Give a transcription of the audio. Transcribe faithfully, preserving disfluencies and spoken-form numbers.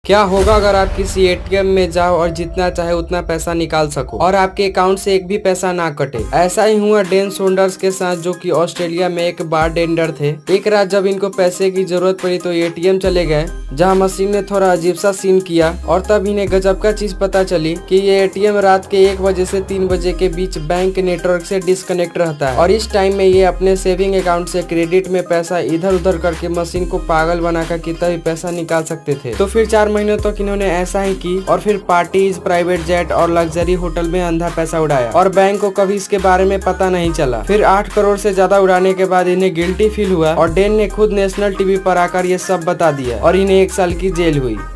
क्या होगा अगर आप किसी एटीएम में जाओ और जितना चाहे उतना पैसा निकाल सको और आपके अकाउंट से एक भी पैसा ना कटे। ऐसा ही हुआ डेन सोंडर्स के साथ, जो कि ऑस्ट्रेलिया में एक बारटेंडर थे। एक रात जब इनको पैसे की जरूरत पड़ी तो एटीएम चले गए, जहां मशीन ने थोड़ा अजीब सा सीन किया और तब इन्हें गजब का चीज पता चली कि ये एटीएम रात के एक बजे से तीन बजे के बीच बैंक नेटवर्क से डिस्कनेक्ट रहता है और इस टाइम में ये अपने सेविंग अकाउंट से क्रेडिट में पैसा इधर उधर करके मशीन को पागल बनाकर कितना भी पैसा निकाल सकते थे। तो फिर चार महीनों तक इन्होंने ऐसा ही की और फिर पार्टीज, प्राइवेट जेट और लग्जरी होटल में अंधा पैसा उड़ाया और बैंक को कभी इसके बारे में पता नहीं चला। फिर आठ करोड़ से ज्यादा उड़ाने के बाद इन्हें गिल्टी फील हुआ और डेन ने खुद नेशनल टीवी पर आकर ये सब बता दिया और इन्हें एक साल की जेल हुई।